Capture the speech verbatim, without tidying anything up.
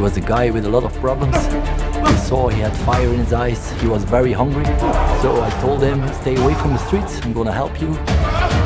was a guy with a lot of problems. We saw he had fire in his eyes. He was very hungry. So I told him, stay away from the streets. I'm gonna help you.